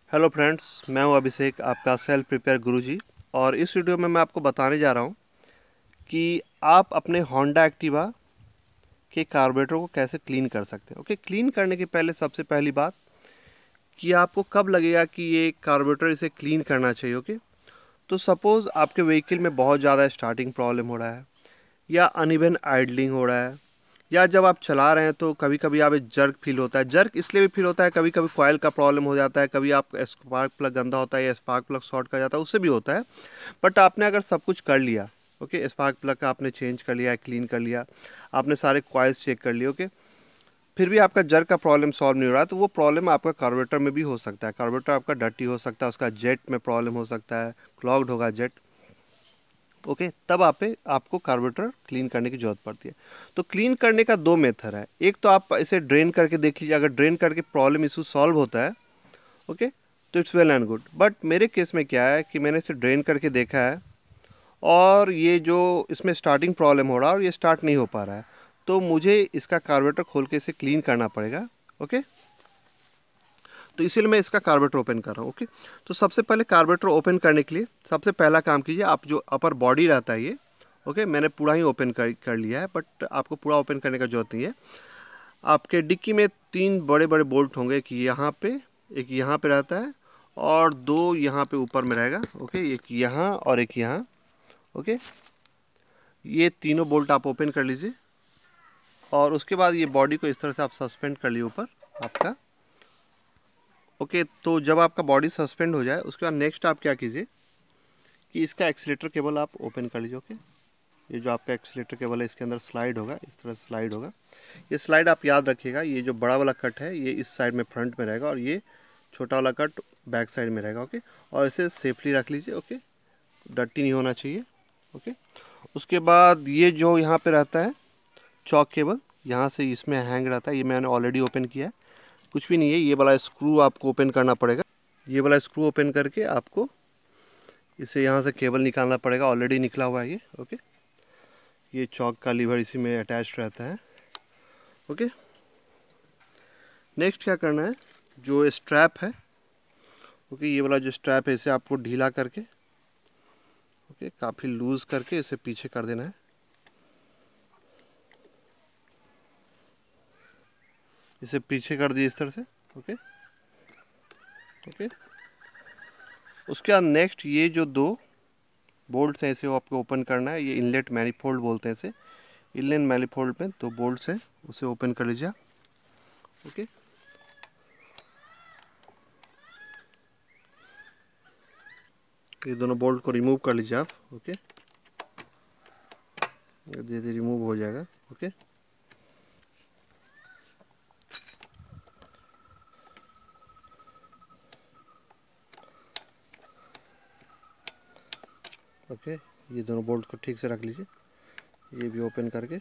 Hello friends, मैं हूं अभिषेक, आपका सेल्फ प्रिपेयर गुरुजी। और इस वीडियो में मैं आपको बताने जा रहा हूं कि आप अपने होंडा एक्टिवा के कार्बोरेटर को कैसे क्लीन कर सकते हैं। ओके, क्लीन करने के पहले सबसे पहली बात कि आपको कब लगेगा कि ये कार्बोरेटर इसे क्लीन करना चाहिए। ओके, तो सपोज़ आपके व्हीकल में बहुत ज़्यादा स्टार्टिंग प्रॉब्लम हो रहा है, या अनइवन आइडलिंग हो रहा है, या जब आप चला रहे हैं तो कभी कभी आप जर्क फील होता है। जर्क इसलिए भी फील होता है, कभी कभी कॉइल का प्रॉब्लम हो जाता है, कभी आप स्पार्क प्लग गंदा होता है या स्पार्क प्लग शॉर्ट कर जाता है, उससे भी होता है। बट आपने अगर सब कुछ कर लिया, ओके, स्पार्क प्लग का आपने चेंज कर लिया, क्लीन कर लिया, आपने सारे कॉइल्स चेक कर लिए, ओके, फिर भी आपका जर्क का प्रॉब्लम सॉल्व नहीं हो रहा है, तो वो प्रॉब्लम आपका कार्बोरेटर में भी हो सकता है। कार्बोरेटर आपका डर्टी हो सकता है, उसका जेट में प्रॉब्लम हो सकता है, क्लॉग्ड होगा जेट। ओके, तब आपको कार्बोरेटर क्लीन करने की ज़रूरत पड़ती है। तो क्लीन करने का दो मेथड है। एक तो आप इसे ड्रेन करके देख लीजिए, अगर ड्रेन करके प्रॉब्लम इशू सॉल्व होता है, ओके, तो it's well and good. But मेरे केस में क्या है कि मैंने इसे ड्रेन करके देखा है, और ये जो इसमें स्टार्टिंग प्रॉब्लम हो रहा है और ये स्टार्ट नहीं हो पा रहा है, तो मुझे इसका कार्बोरेटर खोल के इसे क्लीन करना पड़ेगा। ओके, तो इसीलिए मैं इसका कार्बोरेटर ओपन कर रहा हूँ। ओके, तो सबसे पहले कार्बोरेटर ओपन करने के लिए सबसे पहला काम कीजिए, आप जो अपर बॉडी रहता है ये, ओके, मैंने पूरा ही ओपन कर लिया है, बट आपको पूरा ओपन करने का जरूरत नहीं है। आपके डिक्की में 3 बड़े बड़े बोल्ट होंगे, एक यहाँ पे रहता है, और 2 यहाँ पे ऊपर में रहेगा। ओके, एक यहाँ और एक यहाँ। ओके, ये तीनों बोल्ट आप ओपन कर लीजिए, और उसके बाद ये बॉडी को इस तरह से आप सस्पेंड कर लिए ऊपर आपका। ओके, तो जब आपका बॉडी सस्पेंड हो जाए, उसके बाद नेक्स्ट आप क्या कीजिए कि इसका एक्सीलेटर केबल आप ओपन कर लीजिए। ओके, ये जो आपका एक्सीलेटर केबल है, इसके अंदर स्लाइड होगा, इस तरह स्लाइड होगा। ये स्लाइड आप याद रखिएगा, ये जो बड़ा वाला कट है ये इस साइड में फ्रंट में रहेगा, और ये छोटा वाला कट बैक साइड में रहेगा। ओके, और इसे सेफली रख लीजिए। ओके, डर्टी नहीं होना चाहिए। ओके, उसके बाद ये जो यहाँ पे रहता है चॉक केबल, यहाँ से इसमें हैंग रहता है, ये मैंने ऑलरेडी ओपन किया है, कुछ भी नहीं है। ये वाला स्क्रू आपको ओपन करना पड़ेगा, ये वाला स्क्रू ओपन करके आपको इसे यहाँ से केबल निकालना पड़ेगा, ऑलरेडी निकला हुआ है ये। ओके, ये चॉक का लीवर इसी में अटैच रहता है। ओके, नेक्स्ट क्या करना है, जो स्ट्रैप है, ओके, ये वाला जो स्ट्रैप है इसे आपको ढीला करके, ओके, काफ़ी लूज करके इसे पीछे कर देना है। इसे पीछे कर दिए इस तरह से। ओके, ओके, उसके बाद नेक्स्ट ये जो 2 बोल्ट्स हैं इसे आपको ओपन करना है। ये इनलेट मैनिफोल्ड बोलते हैं इसे, इनलेट मैनिफोल्ड में 2 बोल्ट्स हैं, उसे ओपन कर लीजिए। ओके, ये दोनों बोल्ट को रिमूव कर लीजिए आप। ओके, धीरे धीरे रिमूव हो जाएगा। ओके, ओके, ये दोनों बोल्ट को ठीक से रख लीजिए, ये भी ओपन करके।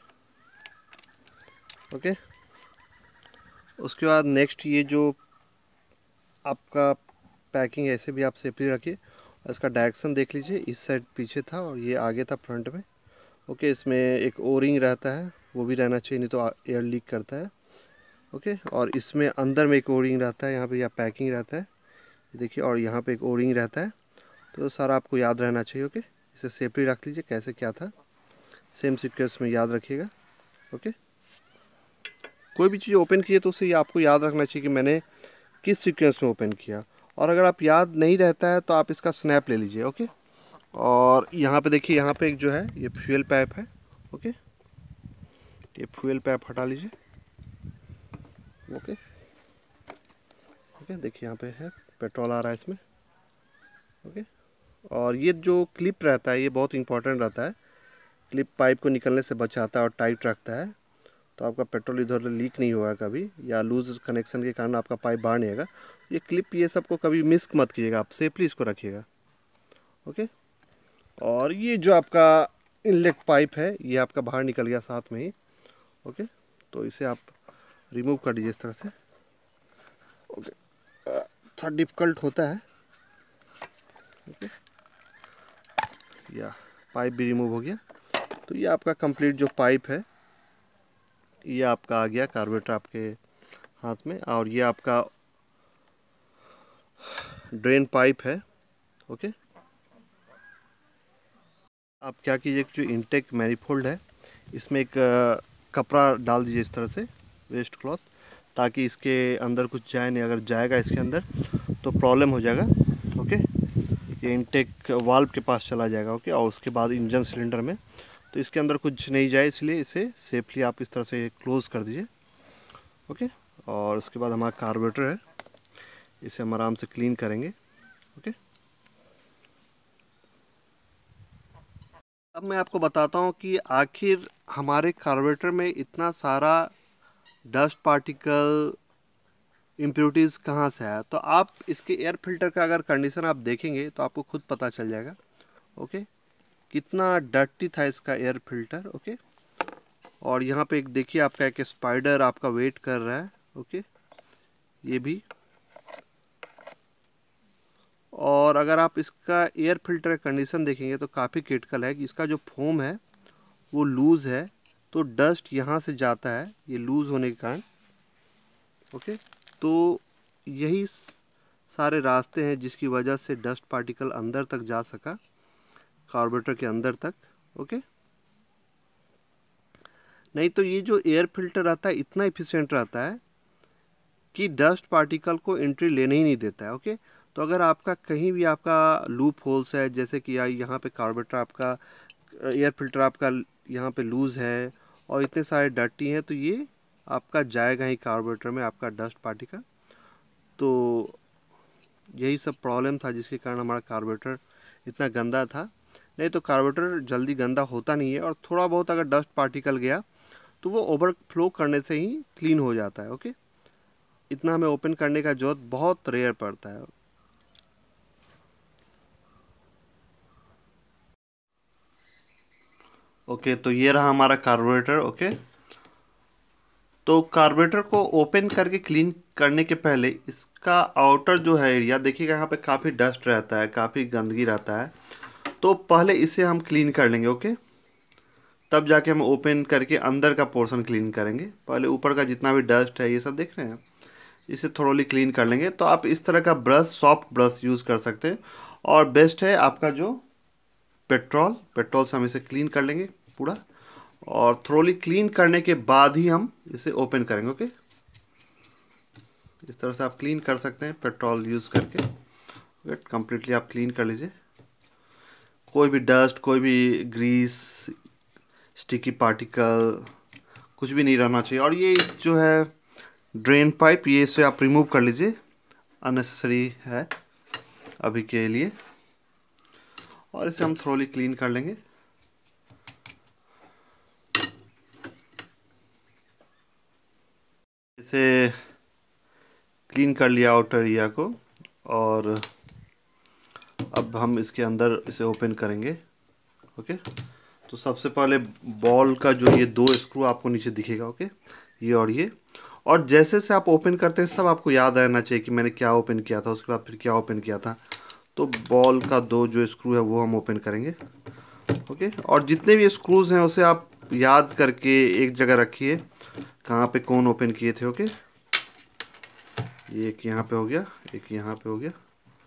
ओके, उसके बाद नेक्स्ट ये जो आपका पैकिंग है इसे भी आप सेफली रखिए, और इसका डायरेक्शन देख लीजिए, इस साइड पीछे था और ये आगे था फ्रंट में। ओके, इसमें एक ओ रिंग रहता है, वो भी रहना चाहिए, नहीं तो एयर लीक करता है। ओके, और इसमें अंदर में एक ओ रिंग रहता है, यहाँ पे पैकिंग रहता है, देखिए, और यहाँ पे एक ओ रिंग रहता है। तो सारा आपको याद रहना चाहिए। ओके, इसे सेफली रख लीजिए, कैसे क्या था सेम सीक्वेंस में याद रखिएगा। ओके, कोई भी चीज़ ओपन किए तो उसे आपको याद रखना चाहिए कि मैंने किस सीक्वेंस में ओपन किया, और अगर आप याद नहीं रहता है तो आप इसका स्नैप ले लीजिए। ओके, और यहाँ पे देखिए, यहाँ पे एक जो है ये फ्यूल पाइप है। ओके, ये फ्यूल पाइप हटा लीजिए। ओके, ओके, देखिए यहाँ पे है, पेट्रोल आ रहा है इसमें। ओके, और ये जो क्लिप रहता है ये बहुत इंपॉर्टेंट रहता है, क्लिप पाइप को निकलने से बचाता है और टाइट रखता है, तो आपका पेट्रोल इधर उधर लीक नहीं होगा कभी, या लूज कनेक्शन के कारण आपका पाइप बाहर नहीं आएगा। ये क्लिप ये सब को कभी मिस मत कीजिएगा, आप सेफली इसको रखिएगा। ओके, और ये जो आपका इनलेट पाइप है ये आपका बाहर निकल गया साथ में ही। ओके, तो इसे आप रिमूव कर दीजिए इस तरह से। ओके, थोड़ा डिफ़िकल्ट होता है। ओके, या पाइप भी रिमूव हो गया। तो ये आपका कंप्लीट जो पाइप है ये आपका आ गया कार्बोरेटर आपके हाथ में, और ये आपका ड्रेन पाइप है। ओके, आप क्या कीजिए, जो इनटेक मैनिफोल्ड है इसमें एक कपड़ा डाल दीजिए इस तरह से, वेस्ट क्लॉथ, ताकि इसके अंदर कुछ जाए नहीं। अगर जाएगा इसके अंदर तो प्रॉब्लम हो जाएगा। ओके, ये इनटेक वाल्व के पास चला जाएगा। ओके, और उसके बाद इंजन सिलेंडर में, तो इसके अंदर कुछ नहीं जाए, इसलिए इसे सेफली आप इस तरह से क्लोज़ कर दीजिए। ओके, और उसके बाद हमारा कार्बोरेटर है, इसे हम आराम से क्लीन करेंगे। ओके, अब मैं आपको बताता हूँ कि आखिर हमारे कार्बोरेटर में इतना सारा डस्ट पार्टिकल इम्प्योरिटीज़ कहाँ से आया। तो आप इसके एयर फिल्टर का अगर कंडीशन आप देखेंगे तो आपको खुद पता चल जाएगा। ओके, कितना डर्टी था इसका एयर फिल्टर। ओके, और यहाँ पे एक देखिए, आपका एक स्पाइडर आपका वेट कर रहा है। ओके, ये भी। और अगर आप इसका एयर फिल्टर का कंडीशन देखेंगे तो काफ़ी क्रिटिकल है कि इसका जो फोम है वो लूज़ है, तो डस्ट यहाँ से जाता है, ये लूज़ होने के कारण। ओके, तो यही सारे रास्ते हैं जिसकी वजह से डस्ट पार्टिकल अंदर तक जा सका, कार्बोरेटर के अंदर तक। ओके, नहीं तो ये जो एयर फिल्टर रहता है इतना इफिशिएंट रहता है कि डस्ट पार्टिकल को एंट्री लेने ही नहीं देता है। ओके, तो अगर आपका कहीं भी आपका लूप होल्स है, जैसे कि यहाँ पे कार्बोरेटर आपका, एयर फिल्टर आपका यहाँ पे लूज़ है और इतने सारे डर्टी हैं, तो ये आपका जाएगा ही कार्बोरेटर में, आपका डस्ट पार्टिकल। तो यही सब प्रॉब्लम था जिसके कारण हमारा कार्बोरेटर इतना गंदा था। नहीं तो कार्बोरेटर जल्दी गंदा होता नहीं है, और थोड़ा बहुत अगर डस्ट पार्टिकल गया तो वो ओवरफ्लो करने से ही क्लीन हो जाता है। ओके, इतना हमें ओपन करने का जरूरत बहुत रेयर पड़ता है। ओके, तो ये रहा हमारा कार्बोरेटर। ओके, तो कार्बोरेटर को ओपन करके क्लीन करने के पहले इसका आउटर जो है एरिया देखिएगा, यहाँ पे काफ़ी डस्ट रहता है, काफ़ी गंदगी रहता है, तो पहले इसे हम क्लीन कर लेंगे। ओके, तब जाके हम ओपन करके अंदर का पोर्शन क्लीन करेंगे। पहले ऊपर का जितना भी डस्ट है, ये सब देख रहे हैं, इसे थोड़ली क्लीन कर लेंगे। तो आप इस तरह का ब्रश, सॉफ्ट ब्रश यूज़ कर सकते हैं, और बेस्ट है आपका जो पेट्रोल, पेट्रोल से हम इसे क्लीन कर लेंगे पूरा, और थोड़ली क्लीन करने के बाद ही हम इसे ओपन करेंगे। ओके, इस तरह से आप क्लीन कर सकते हैं पेट्रोल यूज़ करके। कंप्लीटली आप क्लीन कर लीजिए, कोई भी डस्ट, कोई भी ग्रीस, स्टिकी पार्टिकल कुछ भी नहीं रहना चाहिए। और ये जो है ड्रेन पाइप, ये इसे आप रिमूव कर लीजिए, अननेसेसरी है अभी के लिए, और इसे हम थोड़ली क्लीन कर लेंगे। इसे क्लीन कर लिया आउटर एरिया को, और अब हम इसके अंदर इसे ओपन करेंगे। ओके, तो सबसे पहले बॉल का जो ये दो स्क्रू आपको नीचे दिखेगा। ओके, ये और ये, और जैसे से आप ओपन करते हैं सब आपको याद रहना चाहिए कि मैंने क्या ओपन किया था, उसके बाद फिर क्या ओपन किया था। तो बॉल का दो जो स्क्रू है वो हम ओपन करेंगे। ओके, और जितने भी स्क्रूज हैं उसे आप याद करके एक जगह रखिए, कहाँ पे कौन ओपन किए थे। ओके, ये एक यहाँ पे हो गया, एक यहाँ पे हो गया।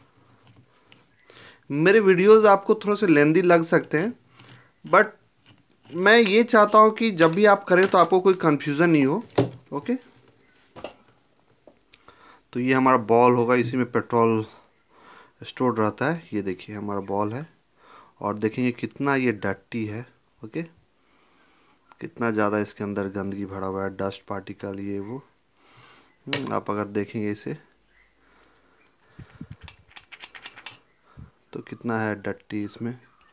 मेरे वीडियोस आपको थोड़े से लेंदी लग सकते हैं, बट मैं ये चाहता हूँ कि जब भी आप करें तो आपको कोई कन्फ्यूज़न नहीं हो। ओके, तो ये हमारा बॉल होगा, इसी में पेट्रोल स्टोर रहता है। ये देखिए हमारा बॉल है, और देखेंगे कितना ये डर्टी है। ओके, कितना ज़्यादा इसके अंदर गंदगी भरा हुआ है, डस्ट पार्टिकल, ये वो। आप अगर देखेंगे इसे तो कितना है डर्टी इसमें।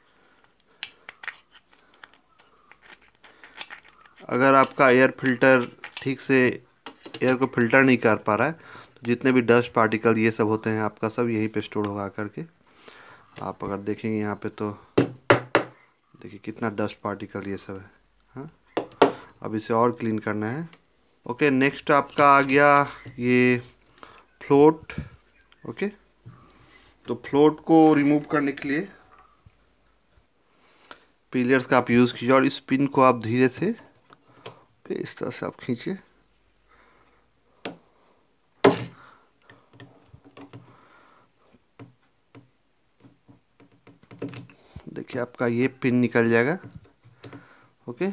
अगर आपका एयर फिल्टर ठीक से एयर को फिल्टर नहीं कर पा रहा है, तो जितने भी डस्ट पार्टिकल ये सब होते हैं आपका सब यहीं पे स्टोर होगा करके। आप अगर देखेंगे यहाँ पे तो देखिए कितना डस्ट पार्टिकल ये सब है। हाँ, अब इसे और क्लीन करना है। ओके, नेक्स्ट आपका आ गया ये फ्लोट। ओके, तो फ्लोट को रिमूव करने के लिए पिलियर्स का आप यूज़ कीजिए, और इस पिन को आप धीरे से इस तरह से आप खींचिए। देखिए आपका ये पिन निकल जाएगा। ओके,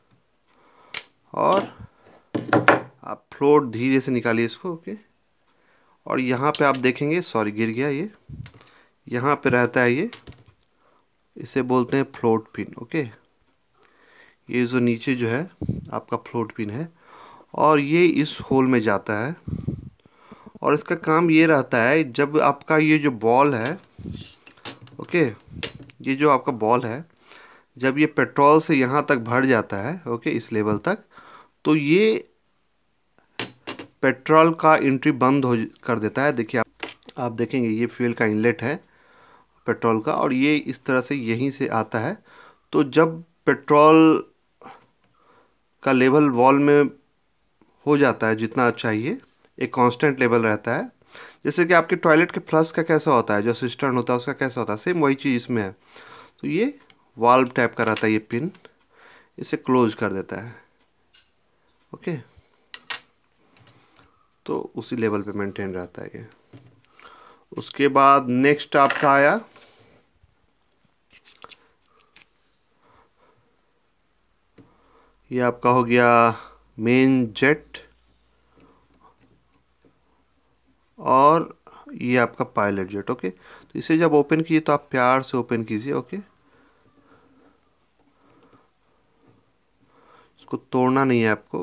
और आप फ्लोट धीरे से निकालिए इसको। ओके, और यहाँ पे आप देखेंगे, सॉरी गिर गया ये, यहाँ पे रहता है ये, इसे बोलते हैं फ्लोट पिन। ओके, ये जो नीचे जो है आपका फ्लोट पिन है, और ये इस होल में जाता है, और इसका काम ये रहता है जब आपका ये जो बॉल है, ओके, ये जो आपका बॉल है, जब ये पेट्रोल से यहाँ तक भर जाता है, ओके, इस लेवल तक, तो ये पेट्रोल का एंट्री बंद हो कर देता है। देखिए आप देखेंगे ये फ्यूल का इनलेट है पेट्रोल का, और ये इस तरह से यहीं से आता है। तो जब पेट्रोल का लेवल वॉल में हो जाता है जितना चाहिए, एक कांस्टेंट लेवल रहता है, जैसे कि आपके टॉयलेट के फ्लश का कैसा होता है, जो सिस्टर्न होता है उसका कैसा होता है, सेम वही चीज़ इसमें है। तो ये वाल्व टाइप का रहता है, ये पिन इसे क्लोज कर देता है। ओके, तो उसी लेवल पे मेंटेन रहता है ये। उसके बाद नेक्स्ट आपका आया ये आपका हो गया मेन जेट, और ये आपका पायलट जेट। ओके, तो इसे जब ओपन कीजिए तो आप प्यार से ओपन कीजिए। ओके, इसको तोड़ना नहीं है आपको,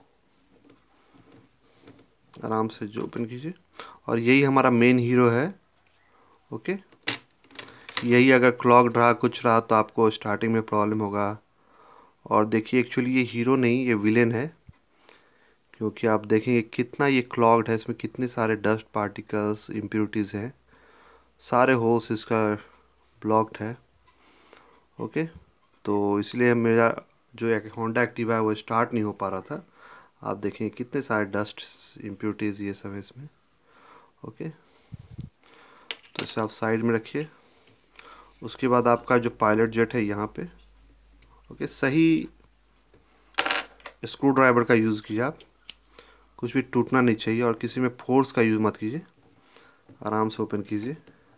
आराम से जो ओपन कीजिए। और यही हमारा मेन हीरो है। ओके, यही अगर क्लॉग्ड रहा, कुछ रहा, तो आपको स्टार्टिंग में प्रॉब्लम होगा। और देखिए एक्चुअली ये हीरो नहीं, ये विलेन है, क्योंकि आप देखेंगे कितना ये क्लॉग्ड है, इसमें कितने सारे डस्ट पार्टिकल्स, इम्प्योरिटीज़ हैं, सारे होल्स इसका ब्लॉक्ड है। ओके, तो इसलिए मेरा जो एक होंडा एक्टिवा है वो स्टार्ट नहीं हो पा रहा था। आप देखेंगे कितने सारे डस्ट, इम्प्योरिटीज़, ये सब है इसमें। ओके, तो इसे आप साइड में रखिए। उसके बाद आपका जो पायलट जेट है यहाँ पे, ओके, सही स्क्रू ड्राइवर का यूज़ कीजिए आप, कुछ भी टूटना नहीं चाहिए, और किसी में फोर्स का यूज़ मत कीजिए, आराम से ओपन कीजिए।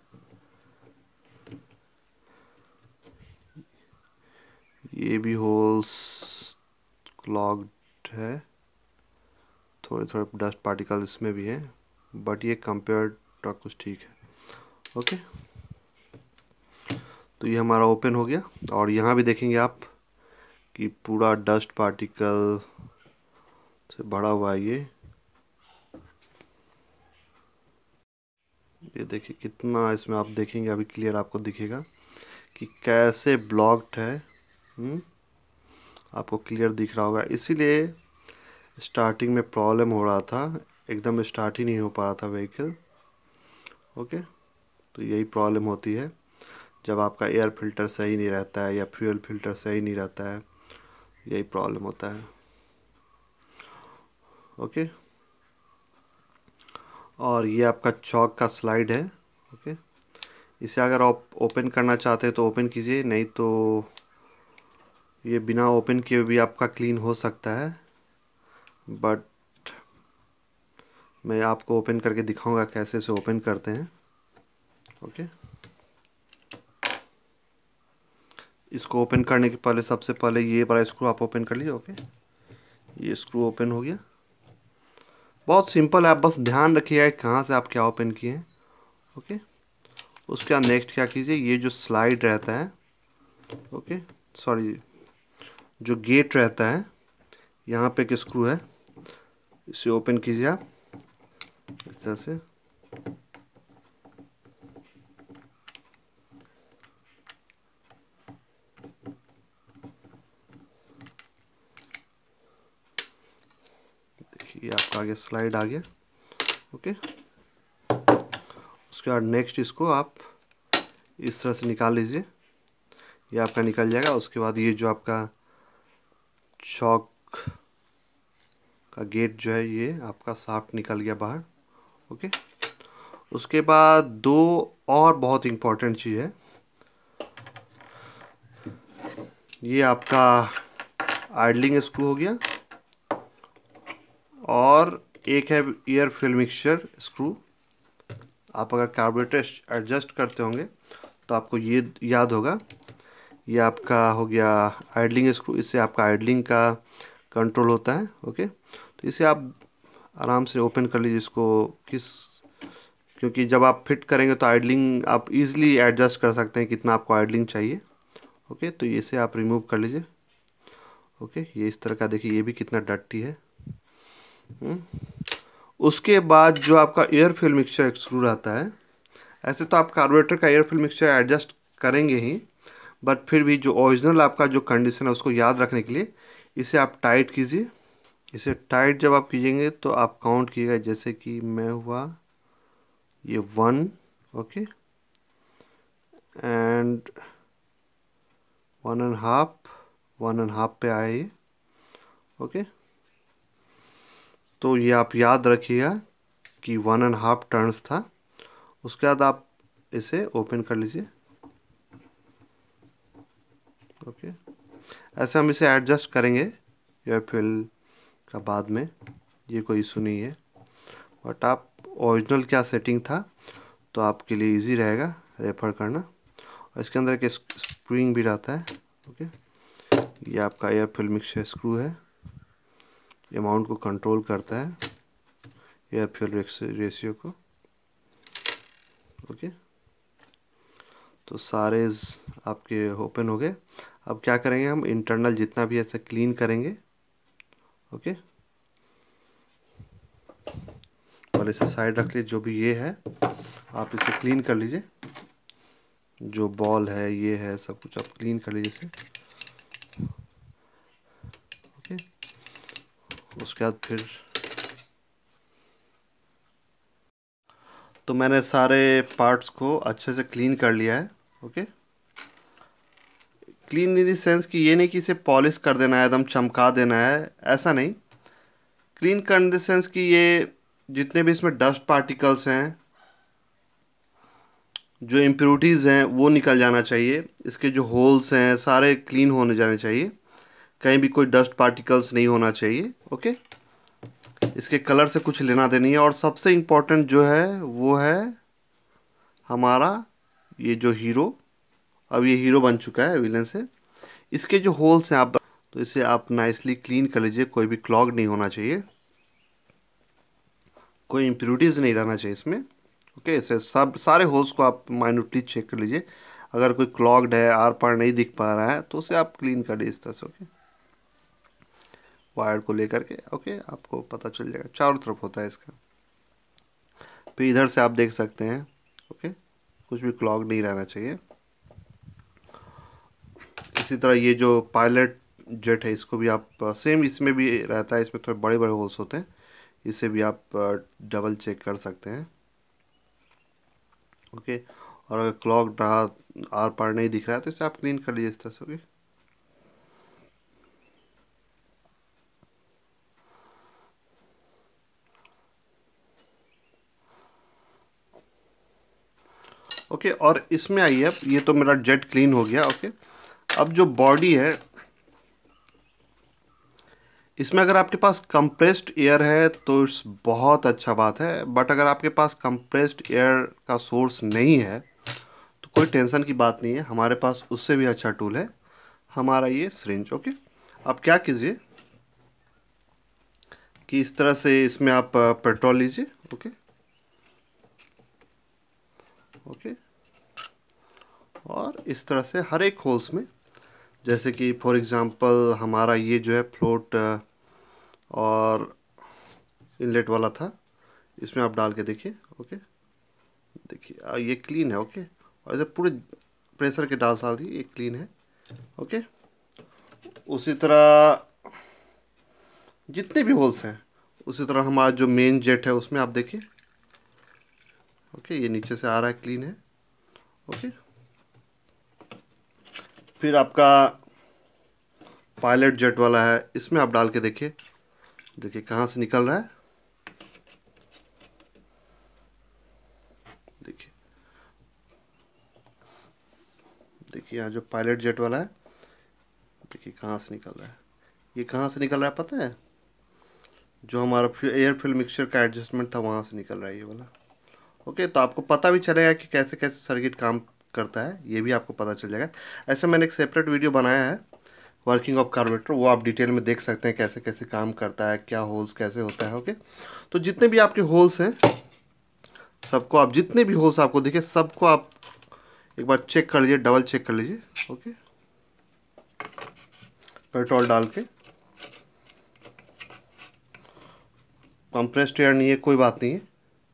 ये भी होल्स क्लॉग्ड है, थोड़े थोड़े डस्ट पार्टिकल इसमें भी हैं, बट ये कंपेयर टू कुछ ठीक है। ओके, तो ये हमारा ओपन हो गया, और यहाँ भी देखेंगे आप कि पूरा डस्ट पार्टिकल से भरा हुआ है ये देखिए कितना इसमें, आप देखेंगे अभी क्लियर आपको दिखेगा कि कैसे ब्लॉक्ड है। आपको क्लियर दिख रहा होगा, इसीलिए स्टार्टिंग में प्रॉब्लम हो रहा था, एकदम स्टार्ट ही नहीं हो पा रहा था व्हीकल। ओके, तो यही प्रॉब्लम होती है जब आपका एयर फिल्टर सही नहीं रहता है या फ्यूल फिल्टर सही नहीं रहता है, यही प्रॉब्लम होता है। ओके, और ये आपका चॉक का स्लाइड है। ओके, इसे अगर आप ओपन करना चाहते हैं तो ओपन कीजिए, नहीं तो ये बिना ओपन किए भी आपका क्लीन हो सकता है, बट मैं आपको ओपन करके दिखाऊंगा कैसे इसे ओपन करते हैं। ओके, इसको ओपन करने के पहले सबसे पहले ये बड़ा स्क्रू आप ओपन कर लीजिए। ओके, ये स्क्रू ओपन हो गया, बहुत सिंपल है, आप बस ध्यान रखिएगा कहाँ से आप क्या ओपन किए हैं। ओके, उसके बाद नेक्स्ट क्या कीजिए, ये जो स्लाइड रहता है, ओके, सॉरी, जो गेट रहता है, यहाँ पे एक स्क्रू है, इसे ओपन कीजिए आप इस तरह से। देखिए आपका आगे स्लाइड आ गया। ओके, उसके बाद नेक्स्ट इसको आप इस तरह से निकाल लीजिए, ये आपका निकल जाएगा। उसके बाद ये जो आपका चॉक का गेट जो है, ये आपका शाफ्ट निकल गया बाहर। ओके, उसके बाद दो और बहुत इम्पोर्टेंट चीज़ है, ये आपका आइडलिंग स्क्रू हो गया, और एक है एयर फिल मिक्सचर स्क्रू। आप अगर कार्बोरेटर एडजस्ट करते होंगे तो आपको ये याद होगा ये आपका हो गया आइडलिंग स्क्रू, इससे आपका आइडलिंग का कंट्रोल होता है। ओके, तो इसे आप आराम से ओपन कर लीजिए इसको, क्योंकि जब आप फिट करेंगे तो आइडलिंग आप इजीली एडजस्ट कर सकते हैं कितना आपको आइडलिंग चाहिए। ओके, तो इसे आप रिमूव कर लीजिए। ओके, ये इस तरह का देखिए, ये भी कितना डर्टी है। उसके बाद जो आपका एयर फिल मिक्सचर स्क्रू रहता है, ऐसे तो आप कार्बोरेटर का एयर फिल मिक्सचर एडजस्ट करेंगे ही, बट फिर भी जो ओरिजिनल आपका जो कंडीशन है उसको याद रखने के लिए इसे आप टाइट कीजिए। इसे टाइट जब आप कीजिएंगे तो आप काउंट कीजिएगा, जैसे कि मैं हुआ ये 1, ओके, एंड 1.5 पे आए ये। ओके, तो ये आप याद रखिएगा कि 1.5 टर्न्स था। उसके बाद आप इसे ओपन कर लीजिए। ओके, ऐसे हम इसे एडजस्ट करेंगे एयर फिल का बाद में, ये कोई इशू नहीं है। बट आप ओरिजिनल क्या सेटिंग था तो आपके लिए इजी रहेगा रेफर करना। और इसके अंदर एक स्प्रिंग भी रहता है। ओके, ये आपका एयर फिल मिक्सचर स्क्रू है, ये अमाउंट को कंट्रोल करता है, एयर फिल रेशियो को। ओके, तो सारे आपके ओपन हो गए। अब क्या करेंगे, हम इंटरनल जितना भी ऐसा क्लीन करेंगे। ओके, और इसे साइड रख लीजिए, जो भी ये है आप इसे क्लीन कर लीजिए, जो बॉल है ये है सब कुछ आप क्लीन कर लीजिए इसे। ओके, उसके बाद फिर तो मैंने सारे पार्ट्स को अच्छे से क्लीन कर लिया है। Okay, clean in the sense कि ये नहीं कि इसे पॉलिश कर देना है, एकदम चमका देना है, ऐसा नहीं। क्लीन कर इन द सेंस कि ये जितने भी इसमें डस्ट पार्टिकल्स हैं, जो इम्प्योरिटीज़ हैं वो निकल जाना चाहिए। इसके जो होल्स हैं सारे क्लीन होने जाने चाहिए, कहीं भी कोई डस्ट पार्टिकल्स नहीं होना चाहिए। ओके, इसके कलर से कुछ लेना देनी है। और सबसे इम्पोर्टेंट जो है वो है हमारा ये जो हीरो, अब ये हीरो बन चुका है विलन से, इसके जो होल्स हैं आप, तो इसे आप नाइसली क्लीन कर लीजिए, कोई भी क्लॉग नहीं होना चाहिए, कोई इम्प्योरिटीज़ नहीं रहना चाहिए इसमें। ओके, इसे सब सारे होल्स को आप माइन्यूटली चेक कर लीजिए, अगर कोई क्लॉग्ड है, आर पार नहीं दिख पा रहा है तो उसे आप क्लीन कर लीजिए इस तरह से। ओके, वायर को लेकर के, ओके, आपको पता चल जाएगा, चारों तरफ होता है इसका। फिर इधर से आप देख सकते हैं। ओके, कुछ भी क्लॉग नहीं रहना चाहिए। इसी तरह ये जो पायलट जेट है इसको भी आप सेम इसमें भी रहता है, इसमें थोड़े बड़े बड़े होल्स होते हैं, इसे भी आप डबल चेक कर सकते हैं। ओके, और अगर क्लॉग रहा, आर पार नहीं दिख रहा है तो इसे आप क्लीन कर लीजिए इस तरह से। ओके, ओके, और इसमें आइए, अब ये तो मेरा जेट क्लीन हो गया। ओके, अब जो बॉडी है इसमें अगर आपके पास कंप्रेस्ड एयर है तो इट्स बहुत अच्छा बात है, बट अगर आपके पास कंप्रेस्ड एयर का सोर्स नहीं है तो कोई टेंशन की बात नहीं है, हमारे पास उससे भी अच्छा टूल है, हमारा ये सिरिंज। ओके, आप क्या कीजिए कि इस तरह से इसमें आप पेट्रोल लीजिए। ओके, ओके, और इस तरह से हर एक होल्स में, जैसे कि फॉर एग्ज़ाम्पल हमारा ये जो है फ्लोट और इनलेट वाला था, इसमें आप डाल के देखिए। ओके, देखिए ये क्लीन है। ओके, और ऐसे पूरे प्रेशर के डाल दिए, ये क्लीन है। ओके, उसी तरह जितने भी होल्स हैं, उसी तरह हमारा जो मेन जेट है उसमें आप देखिए। ओके, ये नीचे से आ रहा है, क्लीन है। ओके, फिर आपका पायलट जेट वाला है, इसमें आप डाल के देखिए, देखिए कहाँ से निकल रहा है, देखिए देखिए यहाँ जो पायलट जेट वाला है, देखिए कहाँ से निकल रहा है। ये कहाँ से निकल रहा है पता है, जो हमारा एयर फिल मिक्सचर का एडजस्टमेंट था वहाँ से निकल रहा है ये वाला। ओके, तो आपको पता भी चलेगा कि कैसे कैसे सर्किट काम करता है ये भी आपको पता चल जाएगा। ऐसे मैंने एक सेपरेट वीडियो बनाया है वर्किंग ऑफ कार्बोरेटर, वो आप डिटेल में देख सकते हैं कैसे कैसे काम करता है, क्या होल्स कैसे होता है। ओके, तो जितने भी आपके होल्स हैं सबको आप, जितने भी होल्स आपको दिखे सबको आप एक बार चेक कर लीजिए, डबल चेक कर लीजिए। ओके, पेट्रोल डाल के, कंप्रेस्ड एयर नहीं है कोई बात नहीं है,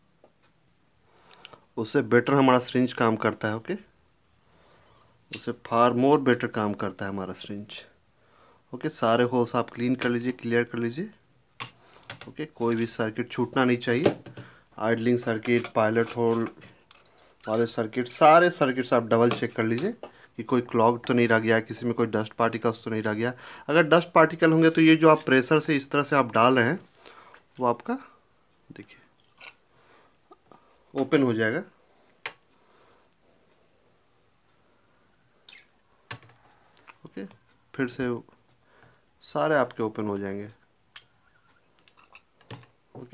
उससे बेटर हमारा सिरिंज काम करता है। ओके, उससे फार मोर बेटर काम करता है हमारा सिरिंज। ओके, सारे होल्स आप क्लीन कर लीजिए, क्लियर कर लीजिए। ओके, कोई भी सर्किट छूटना नहीं चाहिए। आइडलिंग सर्किट, पायलट होल वाले सर्किट, सारे सर्किट्स आप डबल चेक कर लीजिए कि कोई क्लॉग तो नहीं रह गया, किसी में कोई डस्ट पार्टिकल्स तो नहीं रह गया। अगर डस्ट पार्टिकल होंगे तो ये जो आप प्रेशर से इस तरह से आप डाल रहे हैं वो आपका देखिए ओपन हो जाएगा। ओके, फिर से सारे आपके ओपन हो जाएंगे। ओके,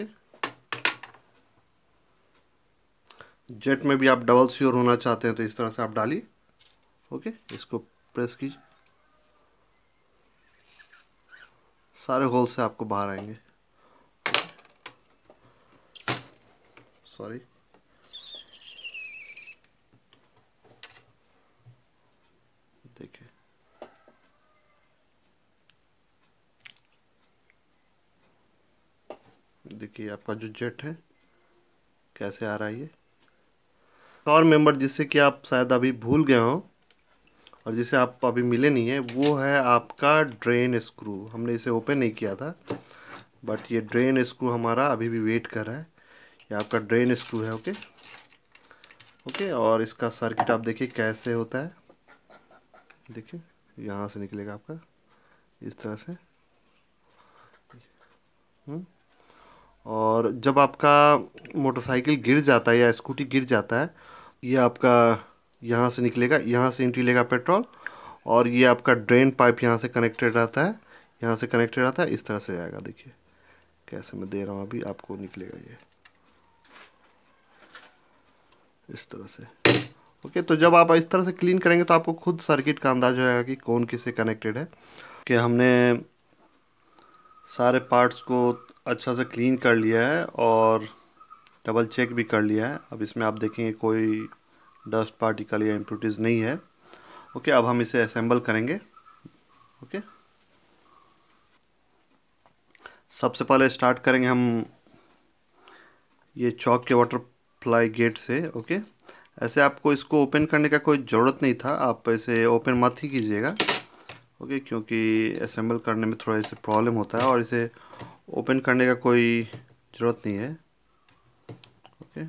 जेट में भी आप डबल श्योर होना चाहते हैं तो इस तरह से आप डालिए। ओके, इसको प्रेस कीजिए, सारे होल से आपको बाहर आएंगे। सॉरी, देखिए देखिए आपका जो जेट है कैसे आ रहा है ये। और मेंबर जिससे कि आप शायद अभी भूल गए हो और जिसे आप अभी मिले नहीं है, वो है आपका ड्रेन स्क्रू। हमने इसे ओपन नहीं किया था बट ये ड्रेन स्क्रू हमारा अभी भी वेट कर रहा है। ये आपका ड्रेन स्क्रू है। ओके ओके, और इसका सर्किट आप देखिए कैसे होता है। देखिए यहाँ से निकलेगा आपका इस तरह से। और जब आपका मोटरसाइकिल गिर जाता है या स्कूटी गिर जाता है, ये आपका यहाँ से निकलेगा, यहाँ से एंट्री लेगा पेट्रोल, और ये आपका ड्रेन पाइप यहाँ से कनेक्टेड रहता है, यहाँ से कनेक्टेड रहता है, इस तरह से आएगा। देखिए कैसे मैं दे रहा हूँ, अभी आपको निकलेगा ये इस तरह से। ओके, तो जब आप इस तरह से क्लीन करेंगे तो आपको खुद सर्किट का अंदाज़ा हो जाएगा कि कौन किससे कनेक्टेड है। कि हमने सारे पार्ट्स को अच्छा से क्लीन कर लिया है और डबल चेक भी कर लिया है। अब इसमें आप देखेंगे कोई डस्ट पार्टिकल या इम्प्योरिटीज़ नहीं है। ओके, अब हम इसे असेंबल करेंगे। ओके, सबसे पहले स्टार्ट करेंगे हम ये चौक के बटरफ्लाई गेट से। ओके, ऐसे आपको इसको ओपन करने का कोई ज़रूरत नहीं था, आप इसे ओपन मत ही कीजिएगा। ओके, क्योंकि असेंबल करने में थोड़ा इसे प्रॉब्लम होता है और इसे ओपन करने का कोई ज़रूरत नहीं है। ओके,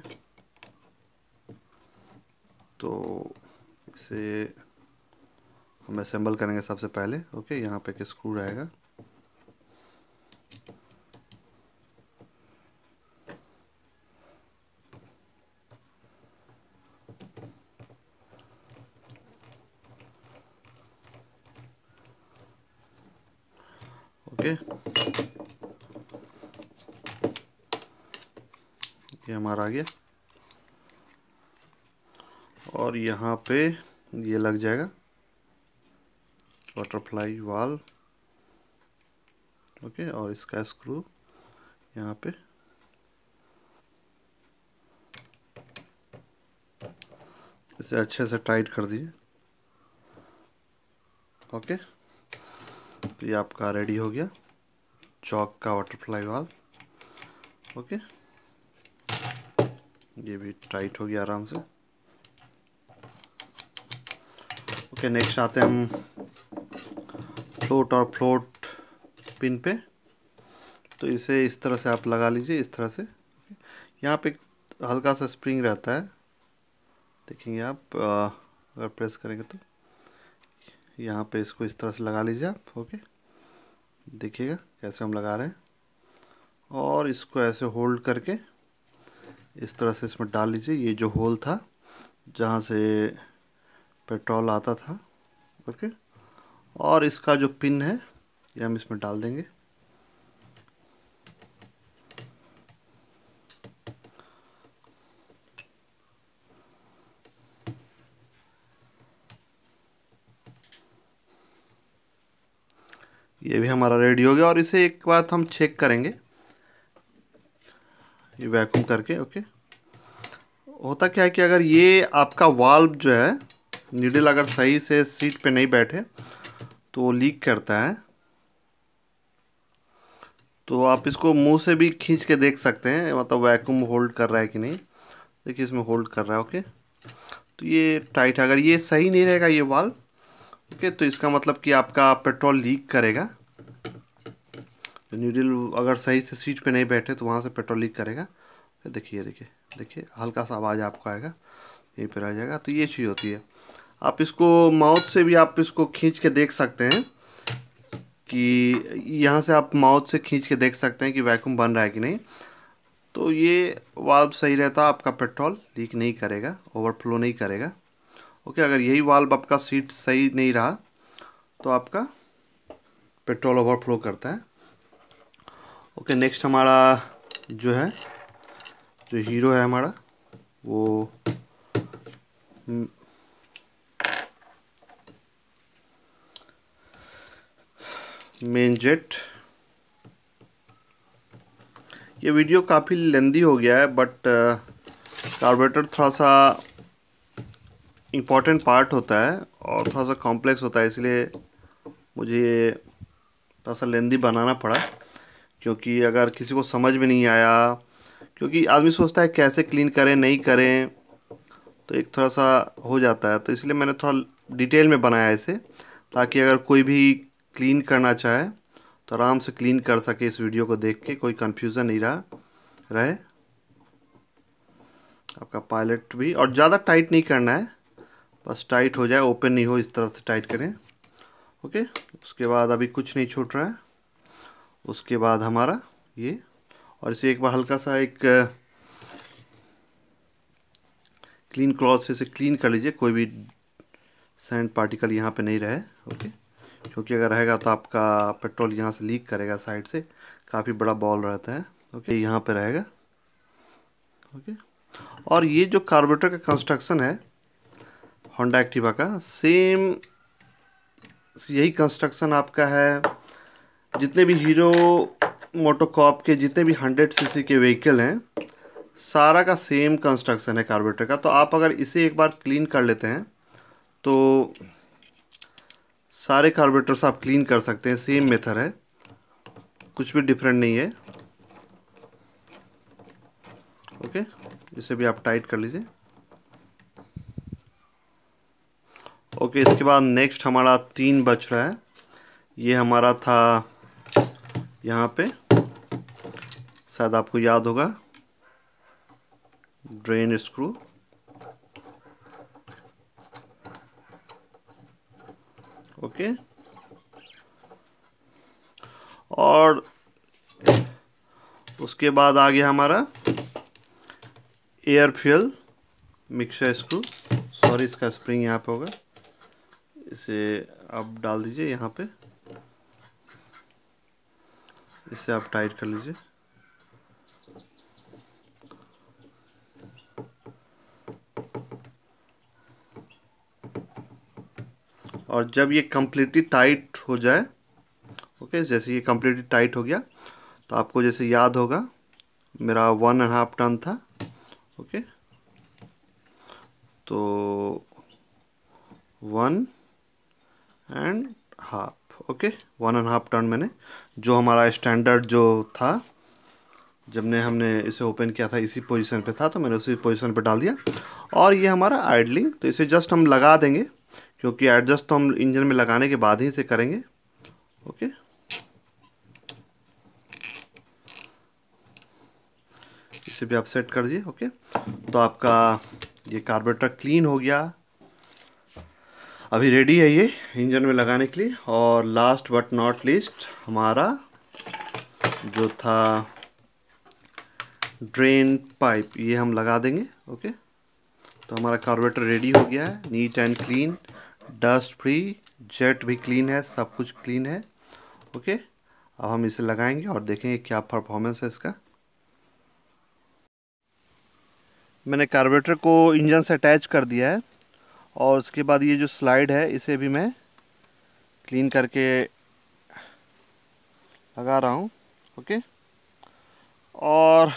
तो इसे हम असेंबल करेंगे सबसे पहले। ओके, यहाँ पे एक स्क्रू रहेगा। ओके, ये हमारा आ गया और यहाँ पे ये लग जाएगा बटरफ्लाई वाल। ओके, और इसका स्क्रू यहाँ पे इसे अच्छे से टाइट कर दिए। ओके, तो ये आपका रेडी हो गया चौक का बटरफ्लाई वाल। ओके, ये भी टाइट हो गया आराम से। ओके, नेक्स्ट आते हैं हम फ्लोट और फ्लोट पिन पे। तो इसे इस तरह से आप लगा लीजिए, इस तरह से। यहाँ पे हल्का सा स्प्रिंग रहता है, देखेंगे आप अगर प्रेस करेंगे तो यहाँ पे इसको इस तरह से लगा लीजिए आप। ओके, देखिएगा कैसे हम लगा रहे हैं, और इसको ऐसे होल्ड करके इस तरह से इसमें डाल लीजिए। ये जो होल था जहाँ से पेट्रोल आता था। ओके, और इसका जो पिन है ये हम इसमें डाल देंगे। ये भी हमारा रेडी हो गया। और इसे एक बार हम चेक करेंगे ये वैक्यूम करके। ओके, होता क्या है कि अगर ये आपका वाल्व जो है नीडल अगर सही से सीट पे नहीं बैठे तो वो लीक करता है। तो आप इसको मुंह से भी खींच के देख सकते हैं, मतलब वैक्यूम होल्ड कर रहा है कि नहीं। देखिए इसमें होल्ड कर रहा है। ओके, तो ये टाइट है। अगर ये सही नहीं रहेगा ये वाल्व, ओके, तो इसका मतलब कि आपका पेट्रोल लीक करेगा। तो नीडल अगर सही से सीट पे नहीं बैठे तो वहाँ से पेट्रोल लीक करेगा। देखिए देखिए देखिए, हल्का सा आवाज़ आपको आएगा, यहीं पर आ जाएगा। तो ये चीज़ होती है। आप इसको माउथ से भी आप इसको खींच के देख सकते हैं कि यहाँ से आप माउथ से खींच के देख सकते हैं कि वैक्यूम बन रहा है कि नहीं। तो ये वाल्व सही रहता, आपका पेट्रोल लीक नहीं करेगा, ओवरफ्लो नहीं करेगा। ओके, अगर यही वाल्व आपका सीट सही नहीं रहा तो आपका पेट्रोल ओवरफ्लो करता है। ओके, नेक्स्ट हमारा जो है, जो हीरो है हमारा, वो मेन जेट। ये वीडियो काफ़ी लेंदी हो गया है, बट कार्बोरेटर थोड़ा सा इम्पॉर्टेंट पार्ट होता है और थोड़ा सा कॉम्प्लेक्स होता है, इसलिए मुझे ये थोड़ा सा लेंदी बनाना पड़ा। क्योंकि अगर किसी को समझ में नहीं आया, क्योंकि आदमी सोचता है कैसे क्लीन करें नहीं करें, तो एक थोड़ा सा हो जाता है। तो इसलिए मैंने थोड़ा डिटेल में बनाया इसे, ताकि अगर कोई भी क्लीन करना चाहे तो आराम से क्लीन कर सके, इस वीडियो को देख के कोई कन्फ्यूज़न नहीं रहे। आपका पायलट भी, और ज़्यादा टाइट नहीं करना है, बस टाइट हो जाए, ओपन नहीं हो, इस तरह से टाइट करें। ओके, उसके बाद अभी कुछ नहीं छूट रहा है। उसके बाद हमारा ये, और इसे एक बार हल्का सा एक क्लीन क्लॉथ से इसे क्लीन कर लीजिए, कोई भी सैंड पार्टिकल यहाँ पे नहीं रहे। ओके, क्योंकि अगर रहेगा तो आपका पेट्रोल यहाँ से लीक करेगा, साइड से काफ़ी बड़ा बॉल रहता है। ओके, यहाँ पे रहेगा। ओके, और ये जो कार्बोरेटर का कंस्ट्रक्शन है होंडा एक्टिवा का, सेम यही कंस्ट्रक्शन आपका है जितने भी हीरो मोटोकॉप के, जितने भी 100 सीसी के व्हीकल हैं, सारा का सेम कंस्ट्रक्शन है कार्बोरेटर का। तो आप अगर इसे एक बार क्लीन कर लेते हैं तो सारे कार्बोरेटर्स आप क्लीन कर सकते हैं। सेम मेथड है, कुछ भी डिफरेंट नहीं है। ओके, इसे भी आप टाइट कर लीजिए। ओके, इसके बाद नेक्स्ट हमारा 3 बच रहा है। ये हमारा था यहाँ पे, शायद आपको याद होगा, ड्रेन स्क्रू। ओके, और उसके बाद आ गया हमारा air fuel mixer screw. Sorry, इसका स्प्रिंग यहाँ पे होगा, इसे आप डाल दीजिए यहाँ पे, इसे आप टाइट कर लीजिए। और जब ये कम्प्लीटली टाइट हो जाए, ओके, जैसे ये कम्प्लीटली टाइट हो गया, तो आपको जैसे याद होगा मेरा 1.5 टन था। ओके, तो 1.5, ओके, 1.5 टन मैंने, जो हमारा स्टैंडर्ड जो था, जब ने हमने इसे ओपन किया था इसी पोजीशन पे था, तो मैंने उसी पोजीशन पे डाल दिया। और ये हमारा आइडलिंग, तो इसे जस्ट हम लगा देंगे, क्योंकि एडजस्ट तो हम इंजन में लगाने के बाद ही इसे करेंगे। ओके, इसे भी आप सेट कर दीजिए। ओके, तो आपका ये कार्बोरेटर क्लीन हो गया, अभी रेडी है ये इंजन में लगाने के लिए। और लास्ट बट नॉट लीस्ट हमारा जो था ड्रेन पाइप, ये हम लगा देंगे। ओके, तो हमारा कार्बोरेटर रेडी हो गया है, neat and clean, dust free, jet भी क्लीन है, सब कुछ क्लीन है। ओके, अब हम इसे लगाएंगे और देखेंगे क्या परफॉर्मेंस है इसका। मैंने कार्बोरेटर को इंजन से अटैच कर दिया है, और उसके बाद ये जो स्लाइड है इसे भी मैं क्लीन करके लगा रहा हूँ। ओके, और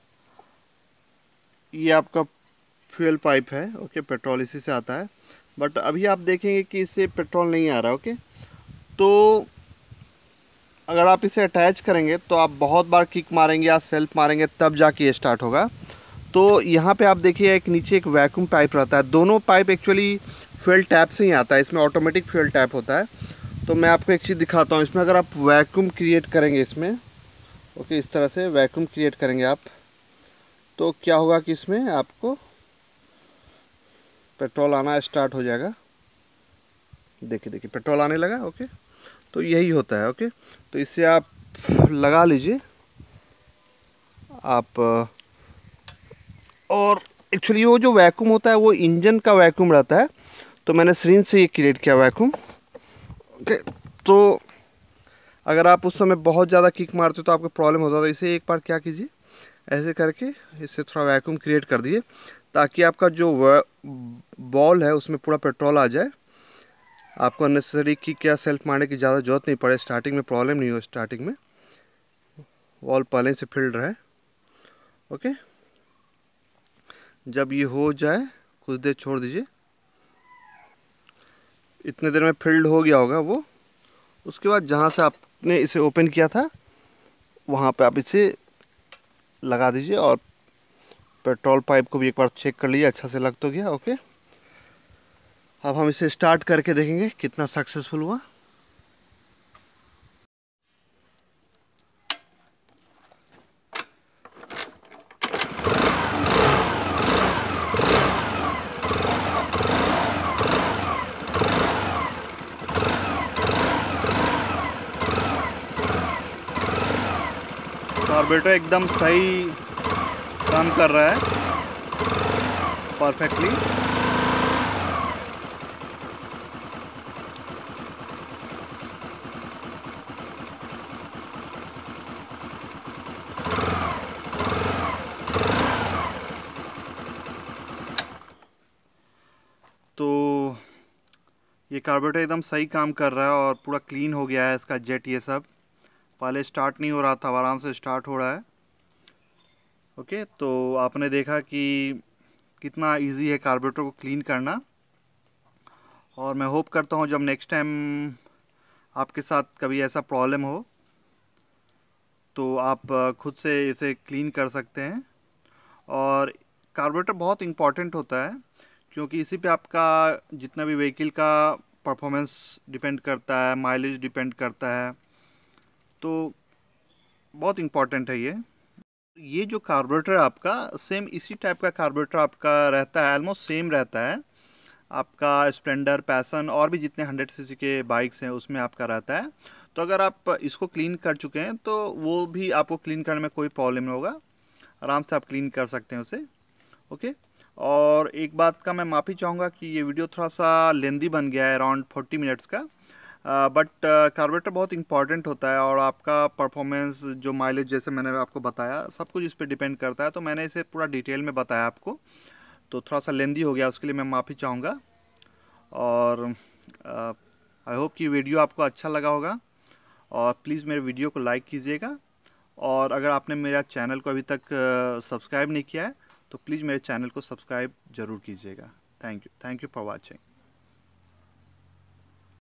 ये आपका फ्यूल पाइप है। ओके, पेट्रोल इसी से आता है, बट अभी आप देखेंगे कि इससे पेट्रोल नहीं आ रहा। ओके, तो अगर आप इसे अटैच करेंगे तो आप बहुत बार किक मारेंगे या सेल्फ मारेंगे तब जाके ये स्टार्ट होगा। तो यहाँ पे आप देखिए एक नीचे एक वैक्यूम पाइप रहता है। दोनों पाइप एक्चुअली फ्यूल टैप से ही आता है, इसमें ऑटोमेटिक फ्यूल टैप होता है। तो मैं आपको एक चीज़ दिखाता हूँ, इसमें अगर आप वैक्यूम क्रिएट करेंगे इसमें, ओके, इस तरह से वैक्यूम क्रिएट करेंगे आप, तो क्या होगा कि इसमें आपको पेट्रोल आना स्टार्ट हो जाएगा। देखिए देखिए पेट्रोल आने लगा। ओके, तो यही होता है। ओके, तो इसे आप लगा लीजिए आप। और एक्चुअली वो जो वैक्यूम होता है वो इंजन का वैक्यूम रहता है, तो मैंने सिरिंज से ये क्रिएट किया वैक्यूम। ओके, तो अगर आप उस समय बहुत ज़्यादा किक मारते हो तो आपको प्रॉब्लम होता है। इसे एक बार क्या कीजिए, ऐसे करके इससे थोड़ा वैक्यूम क्रिएट कर दिए, ताकि आपका जो बॉल है उसमें पूरा पेट्रोल आ जाए। आपको अननेसेसरी किक या सेल्फ मारने की ज़्यादा ज़रूरत नहीं पड़े, स्टार्टिंग में प्रॉब्लम नहीं हो, स्टार्टिंग में बॉल पहले से फिल्ड रहे। ओके, जब ये हो जाए कुछ देर छोड़ दीजिए, इतने देर में फिल्ड हो गया होगा वो। उसके बाद जहाँ से आपने इसे ओपन किया था वहाँ पे आप इसे लगा दीजिए, और पेट्रोल पाइप को भी एक बार चेक कर लीजिए, अच्छा से लग तो गया। ओके, अब हम इसे स्टार्ट करके देखेंगे कितना सक्सेसफुल हुआ। कार्बोरेटर एकदम सही काम कर रहा है, परफेक्टली। तो ये कार्बोरेटर एकदम सही काम कर रहा है और पूरा क्लीन हो गया है इसका जेट। ये सब पहले स्टार्ट नहीं हो रहा था, आराम से स्टार्ट हो रहा है। ओके, तो आपने देखा कि कितना इजी है कार्बोरेटर को क्लीन करना। और मैं होप करता हूँ जब नेक्स्ट टाइम आपके साथ कभी ऐसा प्रॉब्लम हो तो आप खुद से इसे क्लीन कर सकते हैं। और कार्बोरेटर बहुत इम्पॉर्टेंट होता है, क्योंकि इसी पे आपका जितना भी व्हीकल का परफॉर्मेंस डिपेंड करता है, माइलेज डिपेंड करता है, तो बहुत इम्पॉर्टेंट है ये जो कार्बोरेटर आपका सेम इसी टाइप का कार्बोरेटर आपका रहता है, ऑलमोस्ट सेम रहता है आपका स्प्लेंडर, पैसन और भी जितने 100 सीसी के बाइक्स हैं उसमें आपका रहता है। तो अगर आप इसको क्लीन कर चुके हैं तो वो भी आपको क्लीन करने में कोई प्रॉब्लम नहीं होगा, आराम से आप क्लीन कर सकते हैं उसे। ओके, और एक बात का मैं माफ़ी चाहूँगा कि ये वीडियो थोड़ा सा लेंदी बन गया है, अराउंड 40 मिनट्स का, बट कार्बोरेटर बहुत इंपॉर्टेंट होता है और आपका परफॉर्मेंस जो माइलेज जैसे मैंने आपको बताया सब कुछ इस पर डिपेंड करता है। तो मैंने इसे पूरा डिटेल में बताया आपको, तो थोड़ा सा लेंदी हो गया, उसके लिए मैं माफ़ी चाहूँगा। और आई होप कि वीडियो आपको अच्छा लगा होगा, और प्लीज़ मेरे वीडियो को लाइक कीजिएगा। और अगर आपने मेरा चैनल को अभी तक सब्सक्राइब नहीं किया है तो प्लीज़ मेरे चैनल को सब्सक्राइब ज़रूर कीजिएगा। Thank you for watching.